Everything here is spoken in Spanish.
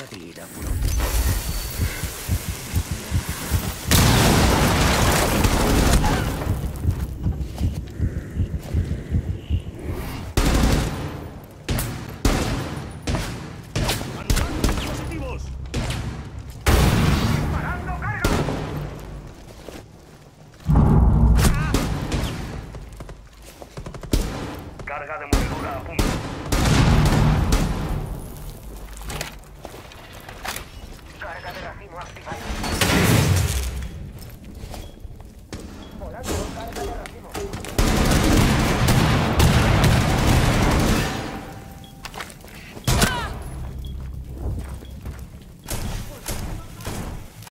Nadie irá por otro. ¡Lanzando dispositivos! ¡Disparando carga! Carga de demoledora a punto.